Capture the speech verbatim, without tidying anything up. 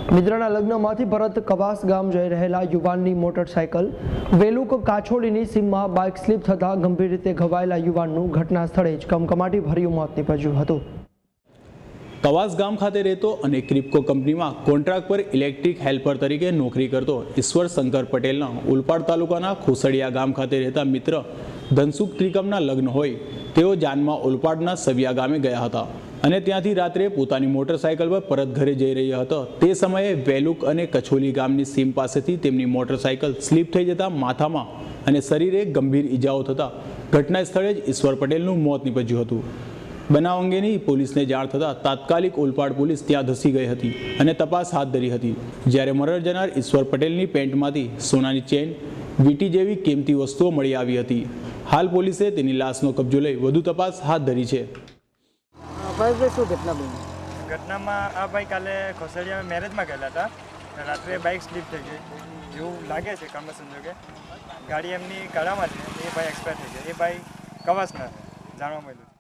મિત્રના લગ્નમાંથી પરત કવાસ ગામ જઈ રહેલા યુવાનની મોટરસાયકલ વેલુક કાછોડીની સીમમાં બાઇક સ્લીપ થતાં ગંભીર રીતે ઘવાયેલા યુવાનનું ઘટના સ્થળે જ કમકમાટી ભર્યું મોત નીપજ્યું હતું। કવાસ ગામ ખાતે રહેતો અને ક્રિપ્કો કંપનીમાં કોન્ટ્રાક્ટ પર ઇલેક્ટ્રિક હેલ્પર તરીકે નોકરી કરતો ઈશ્વર શંકર પટેલના ઉલપાડ તાલુકાના ખોસડિયા ગામ ખાતે રહેતા મિત્ર ધનસુખ ત્રિકમના લગ્ન હોય તેઓ જાનમાં ઉલપાડના સવિયા ગામે ગયા હતા અને ત્યાંથી રાત્રે પોતાની મોટરસાયકલ પર પરત ઘરે જઈ રહ્યા હતા। તે સમયે વેલુક અને કછોલી ગામની સીમ પાસેથી તેમની મોટરસાયકલ સ્લીપ થઈ જતા માથામાં અને શરીરે ગંભીર ઈજાઓ થતા ઘટના સ્થળે જ ઈશ્વર પટેલનું મોત નીપજ્યું હતું। બનાવ અંગેની પોલીસને જાણ થતાં તાત્કાલિક ઉલપાડ પોલીસ ત્યાં ધસી ગઈ હતી અને તપાસ હાથ ધરી હતી, જ્યારે મરણ જનાર ઈશ્વર પટેલની પેન્ટમાંથી સોનાની ચેન, વીંટી જેવી કિંમતી વસ્તુઓ મળી આવી હતી। હાલ પોલીસે તેની લાશનો કબજો લઈ વધુ તપાસ હાથ ધરી છે। ઘટનામાં આ ભાઈ કાલે ખોસડિયા મેરેજમાં ગયેલા હતા, રાત્રે બાઇક સ્લીપ થઈ ગઈ એવું લાગે છે કામ સંજોગે। ગાડી એમની કાળામાં છે, એ ભાઈ એક્સપાયર થઈ ગયા। એ ભાઈ કવાસના જાણવા મળ્યું।